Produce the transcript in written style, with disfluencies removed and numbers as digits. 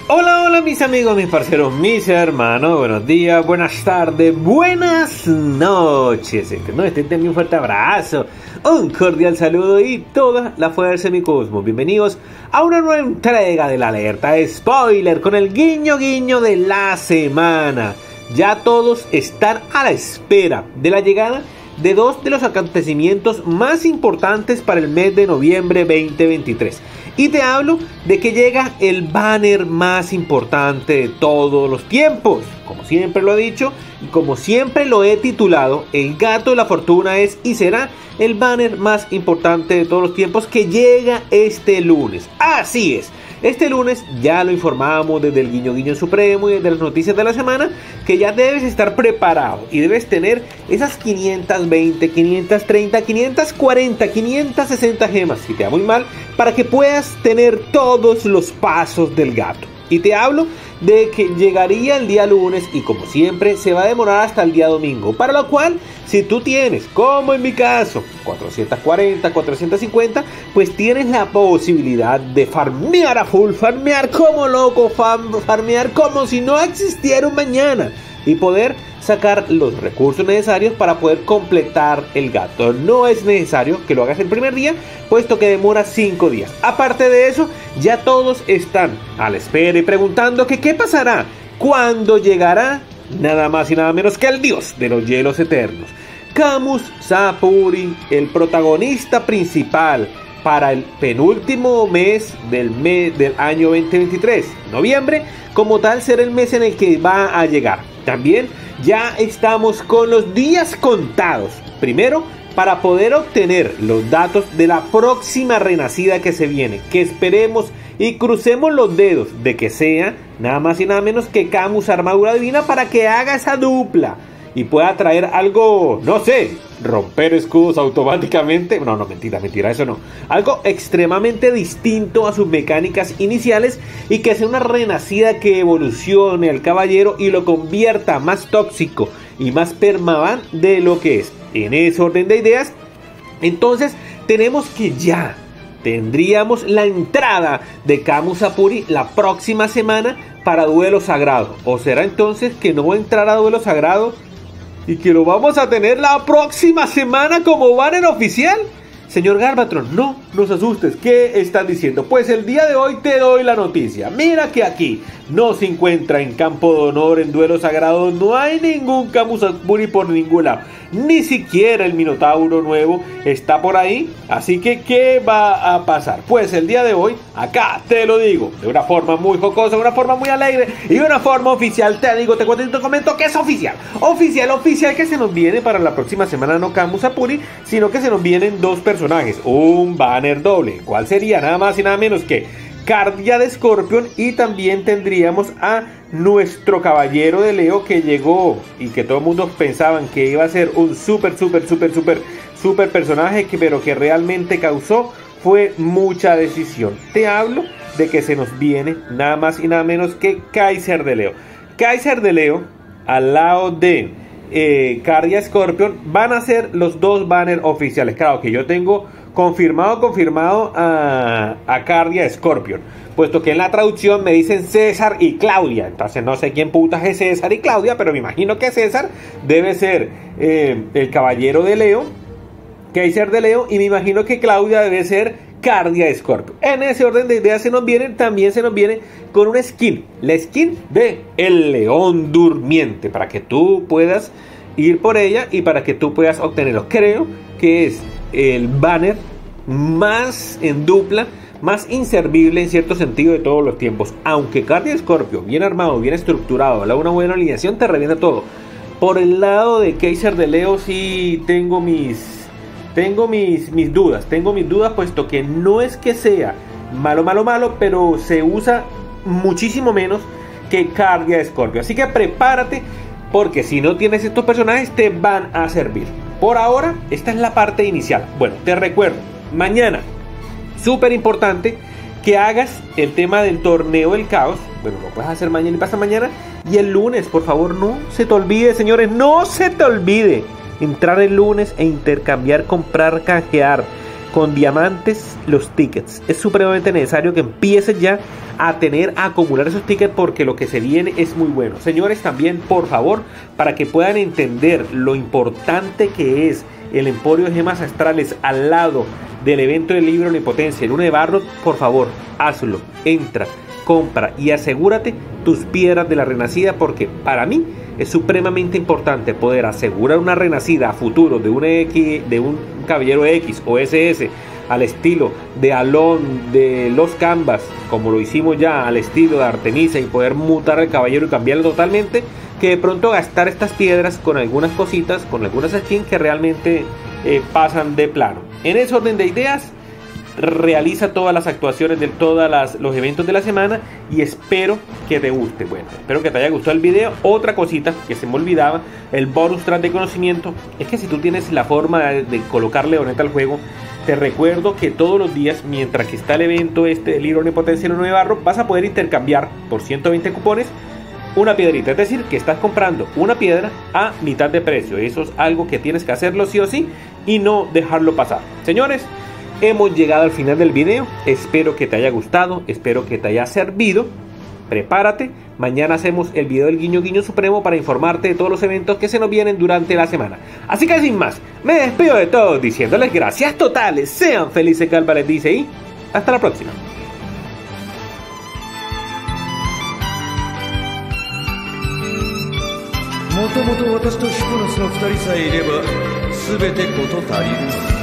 Hola, hola mis amigos, mis parceros, mis hermanos, buenos días, buenas tardes, buenas noches. No, un fuerte abrazo, un cordial saludo y toda la fuerza de mi cosmos. Bienvenidos a una nueva entrega de la alerta spoiler con el guiño de la semana. Ya todos están a la espera de la llegada de dos de los acontecimientos más importantes para el mes de noviembre 2023. Y te hablo de que llega el banner más importante de todos los tiempos. Como siempre lo he dicho y como siempre lo he titulado, el gato de la fortuna es y será el banner más importante de todos los tiempos que llega este lunes. Así es. Este lunes ya lo informamos desde el guiño supremo y desde las noticias de la semana que ya debes estar preparado y debes tener esas 520, 530, 540, 560 gemas, si te da muy mal, para que puedas tener todos los pasos del gato. Y te hablo de que llegaría el día lunes y como siempre se va a demorar hasta el día domingo. Para lo cual, si tú tienes, como en mi caso, 440, 450, pues tienes la posibilidad de farmear a full, farmear como loco, farmear como si no existiera un mañana. Y poder sacar los recursos necesarios para poder completar el gato. No es necesario que lo hagas el primer día, puesto que demora 5 días. Aparte de eso, ya todos están a la espera y preguntando que qué pasará cuando llegará nada más y nada menos que el dios de los hielos eternos. Camus Sapuri, el protagonista principal para el penúltimo mes del año 2023. Noviembre, como tal, será el mes en el que va a llegar. También ya estamos con los días contados. Primero, para poder obtener los datos de la próxima renacida que se viene, que esperemos y crucemos los dedos de que sea nada más y nada menos que Camus Armadura Divina, para que haga esa dupla y pueda traer algo, no sé, romper escudos automáticamente. No, mentira, eso no. Algo extremadamente distinto a sus mecánicas iniciales y que sea una renacida que evolucione al caballero y lo convierta más tóxico y más permaban de lo que es. En ese orden de ideas, entonces tenemos que ya tendríamos la entrada de Camus Sapuri la próxima semana para Duelo Sagrado. ¿O será entonces que no va a entrar a Duelo Sagrado y que lo vamos a tener la próxima semana como banner oficial? Señor Garbatron, no nos asustes. ¿Qué estás diciendo? Pues el día de hoy te doy la noticia. Mira que aquí no se encuentra en campo de honor, en Duelo Sagrado. No hay ningún Camus Sapuri por ningún lado. Ni siquiera el Minotauro nuevo está por ahí. Así que, ¿qué va a pasar? Pues el día de hoy, acá te lo digo, de una forma muy jocosa, de una forma muy alegre y de una forma oficial. Te digo, te cuento y te comento que es oficial. Oficial que se nos viene para la próxima semana, no Camus Sapuri, sino que se nos vienen dos personajes, un banner doble. ¿Cuál sería? Nada más y nada menos que Cardia de Scorpion, y también tendríamos a nuestro caballero de Leo que llegó y que todo el mundo pensaban que iba a ser un super personaje, pero que realmente causó fue mucha decisión. Te hablo de que se nos viene nada más y nada menos que Kaiser de Leo. Kaiser de Leo al lado de Cardia Scorpion van a ser los dos banners oficiales. Claro que yo tengo confirmado a Cardia Scorpion, puesto que en la traducción me dicen César y Claudia. Entonces no sé quién putas es César y Claudia, pero me imagino que César debe ser el caballero de Leo, Kaiser de Leo, y me imagino que Claudia debe ser Cardia Scorpion. En ese orden de ideas también se nos viene con una skin, la skin de el león durmiente, para que tú puedas ir por ella y para que tú puedas obtenerlo. Creo que es el banner más en dupla, más inservible en cierto sentido de todos los tiempos. Aunque Cardia Scorpio, bien armado, bien estructurado, una buena alineación, te revienta todo. Por el lado de Kaiser de Leo sí tengo mis dudas, puesto que no es que sea malo, pero se usa muchísimo menos que Cardia Scorpio. Así que prepárate, porque si no tienes estos personajes te van a servir. Por ahora, esta es la parte inicial. Bueno, te recuerdo, mañana, súper importante que hagas el tema del torneo del caos. Bueno, lo puedes hacer mañana y pasa mañana. Y el lunes, por favor, no se te olvide, señores, no se te olvide entrar el lunes e intercambiar, comprar, canjear con diamantes los tickets. Es supremamente necesario que empieces ya a acumular esos tickets, porque lo que se viene es muy bueno. Señores, también por favor, para que puedan entender lo importante que es el Emporio de Gemas Astrales al lado del evento del libro Omnipotencia, el 1 de Barro, por favor, hazlo, entra, compra y asegúrate tus piedras de la renacida, porque para mí es supremamente importante poder asegurar una renacida a futuro de un caballero X o SS al estilo de Alon, de los Canvas, como lo hicimos ya al estilo de Artemisa, y poder mutar al caballero y cambiarlo totalmente, que de pronto gastar estas piedras con algunas cositas, con algunas skins que realmente pasan de plano. En ese orden de ideas, realiza todas las actuaciones de todos los eventos de la semana y espero que te guste. Bueno, espero que te haya gustado el video. Otra cosita que se me olvidaba, el bonus track de conocimiento, es que si tú tienes la forma de colocar leoneta al juego, te recuerdo que todos los días, mientras que está el evento del libro Omnipotencia en 1 de Barro, vas a poder intercambiar por 120 cupones una piedrita, es decir, que estás comprando una piedra a mitad de precio. Eso es algo que tienes que hacerlo sí o sí y no dejarlo pasar. Señores, hemos llegado al final del video. Espero que te haya gustado, espero que te haya servido. Prepárate, mañana hacemos el video del guiño guiño supremo para informarte de todos los eventos que se nos vienen durante la semana. Así que sin más, me despido de todos diciéndoles gracias totales, sean felices, Calva les dice, y hasta la próxima. もともと私と彦のその二人さえいれば全て事足りる。